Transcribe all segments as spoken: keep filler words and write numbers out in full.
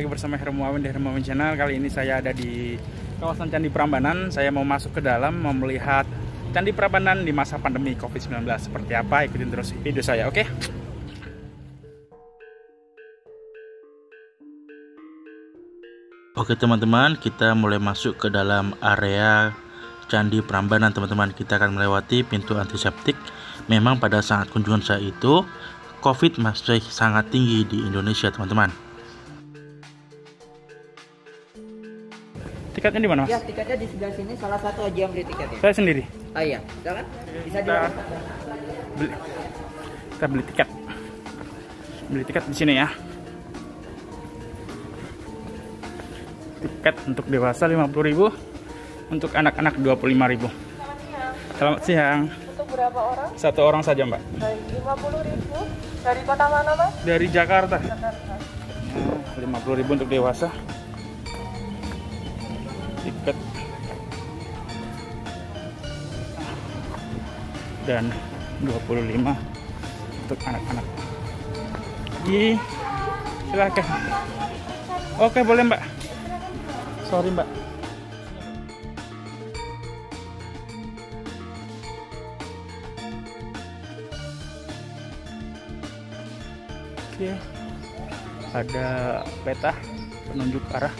bersama Hermawan di Hermawan Channel. Kali ini saya ada di kawasan Candi Prambanan. Saya mau masuk ke dalam, mau melihat Candi Prambanan di masa pandemi covid sembilan belas. Seperti apa? Ikutin terus video saya, oke? Oke teman-teman, kita mulai masuk ke dalam area Candi Prambanan teman-teman. Kita akan melewati pintu antiseptik. Memang pada saat kunjungan saya itu Covid masih sangat tinggi di Indonesia teman-teman. Tiketnya di mana, Mas? Ya, tiketnya di sebelah sini, salah satu aja yang beli tiketnya. Saya sendiri. Ah iya, silakan. Bisa Kita beli, kita beli tiket. Beli tiket di sini ya. Tiket untuk dewasa lima puluh ribu, untuk anak-anak dua puluh lima ribu. Selamat siang. Untuk berapa orang? Satu orang saja, Mbak. Baik, lima puluh ribu. Dari kota mana, Mas? Dari Jakarta. Jakarta. Nah, lima puluh ribu untuk dewasa. Tiket. Dan dua puluh lima untuk anak-anak. Ji, silakan. Oke, boleh, Mbak. Sorry, Mbak. Oke. Ada peta penunjuk arah.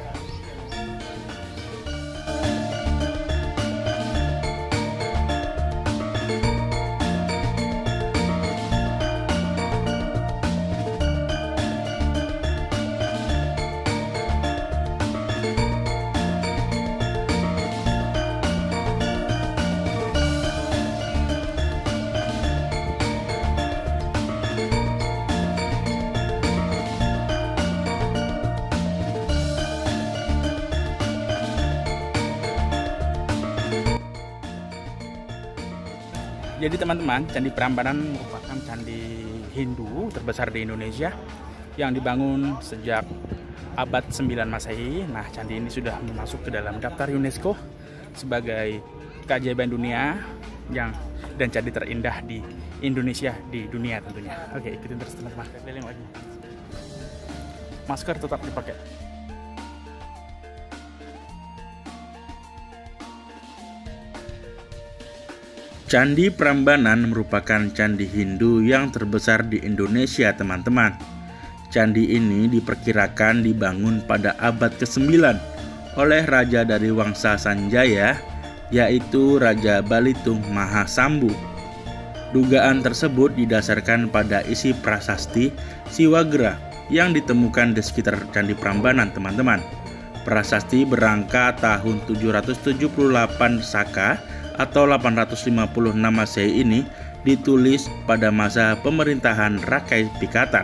Jadi teman-teman, Candi Prambanan merupakan candi Hindu terbesar di Indonesia yang dibangun sejak abad sembilan Masehi. Nah, candi ini sudah masuk ke dalam daftar UNESCO sebagai keajaiban dunia yang dan candi terindah di Indonesia, di dunia tentunya. Oke, ikutin terus teman-teman. Masker tetap dipakai. Candi Prambanan merupakan candi Hindu yang terbesar di Indonesia teman-teman. Candi ini diperkirakan dibangun pada abad kesembilan oleh raja dari Wangsa Sanjaya, yaitu Raja Balitung Mahasambu. Dugaan tersebut didasarkan pada isi prasasti Siwagra yang ditemukan di sekitar Candi Prambanan teman-teman. Prasasti berangka tahun tujuh ratus tujuh puluh delapan Saka atau delapan ratus lima puluh enam Masehi ini ditulis pada masa pemerintahan Rakai Pikatan.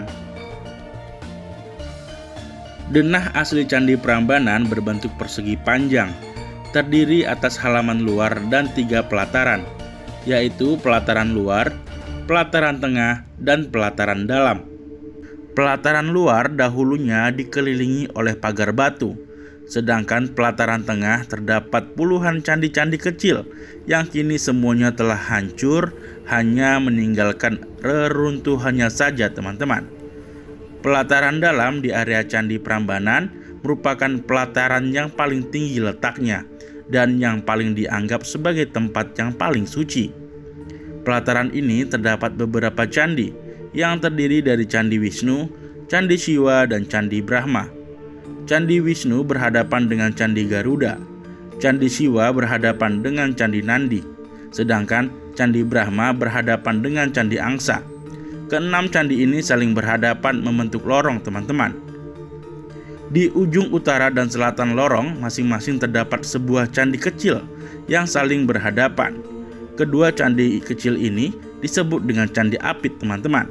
Denah asli Candi Prambanan berbentuk persegi panjang, terdiri atas halaman luar dan tiga pelataran, yaitu pelataran luar, pelataran tengah, dan pelataran dalam. Pelataran luar dahulunya dikelilingi oleh pagar batu, sedangkan pelataran tengah terdapat puluhan candi-candi kecil yang kini semuanya telah hancur, hanya meninggalkan reruntuhannya saja teman-teman. Pelataran dalam di area Candi Prambanan merupakan pelataran yang paling tinggi letaknya dan yang paling dianggap sebagai tempat yang paling suci. Pelataran ini terdapat beberapa candi yang terdiri dari Candi Wisnu, Candi Siwa, dan Candi Brahma. Candi Wisnu berhadapan dengan Candi Garuda, Candi Siwa berhadapan dengan Candi Nandi, sedangkan Candi Brahma berhadapan dengan Candi Angsa. Keenam candi ini saling berhadapan membentuk lorong teman-teman. Di ujung utara dan selatan lorong masing-masing terdapat sebuah candi kecil yang saling berhadapan. Kedua candi kecil ini disebut dengan Candi Apit teman-teman.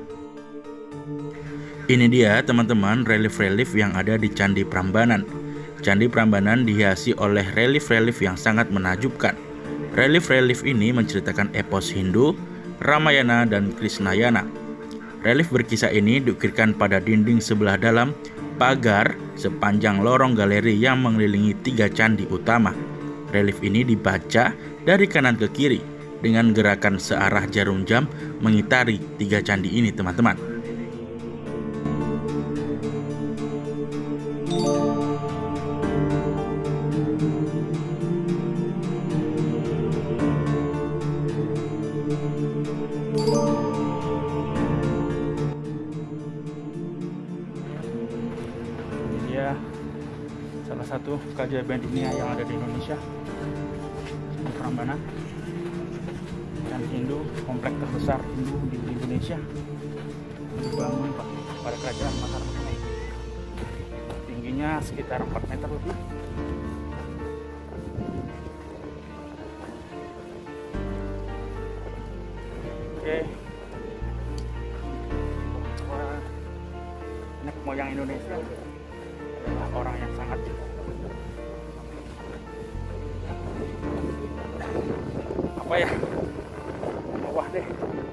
Ini dia teman-teman relief-relief yang ada di Candi Prambanan. Candi Prambanan dihiasi oleh relief-relief yang sangat menakjubkan. Relief-relief ini menceritakan epos Hindu, Ramayana, dan Krishnayana. Relief berkisah ini diukirkan pada dinding sebelah dalam pagar sepanjang lorong galeri yang mengelilingi tiga candi utama. Relief ini dibaca dari kanan ke kiri dengan gerakan searah jarum jam mengitari tiga candi ini teman-teman. salah satu keajaiban dunia yang ada di Indonesia, Candi Prambanan. Candi Hindu, komplek terbesar Hindu di Indonesia, dibangun pada kerajaan Mataram. Tingginya sekitar empat meter lebih. Oke, nenek moyang Indonesia adalah orang yang sangat apa ya, wah deh.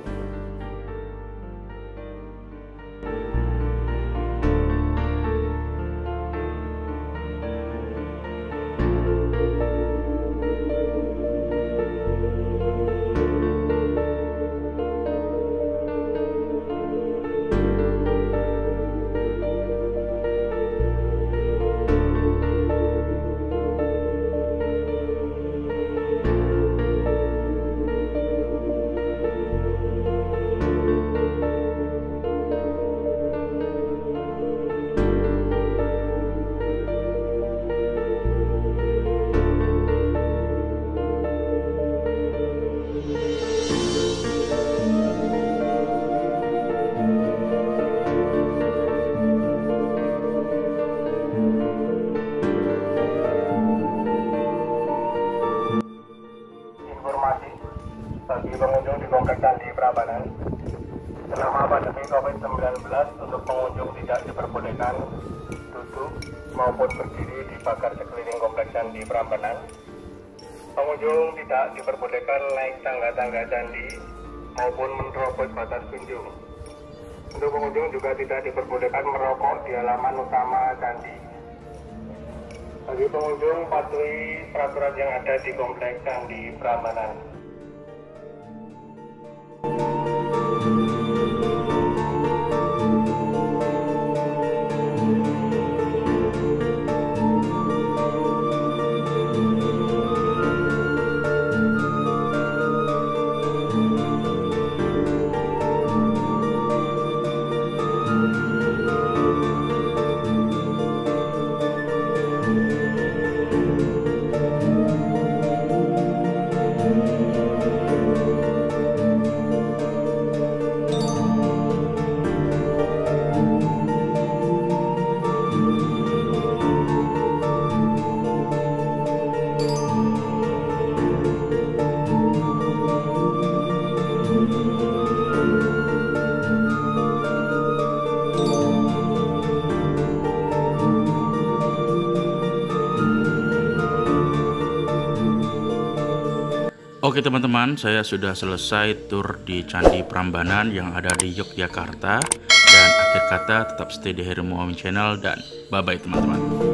Bagi pengunjung di Komplek Candi Prambanan, selama pandemi covid sembilan belas untuk pengunjung tidak diperbolehkan duduk maupun berdiri di pagar sekeliling Komplek Candi Prambanan. Pengunjung tidak diperbolehkan naik tangga-tangga candi maupun menerobos batas kunjung. Untuk pengunjung juga tidak diperbolehkan merokok di halaman utama candi. Bagi pengunjung patuhi peraturan yang ada di Komplek Candi Prambanan. Oke teman-teman, saya sudah selesai tur di Candi Prambanan yang ada di Yogyakarta. Dan akhir kata tetap stay di Heru Muamin Channel dan bye-bye teman-teman.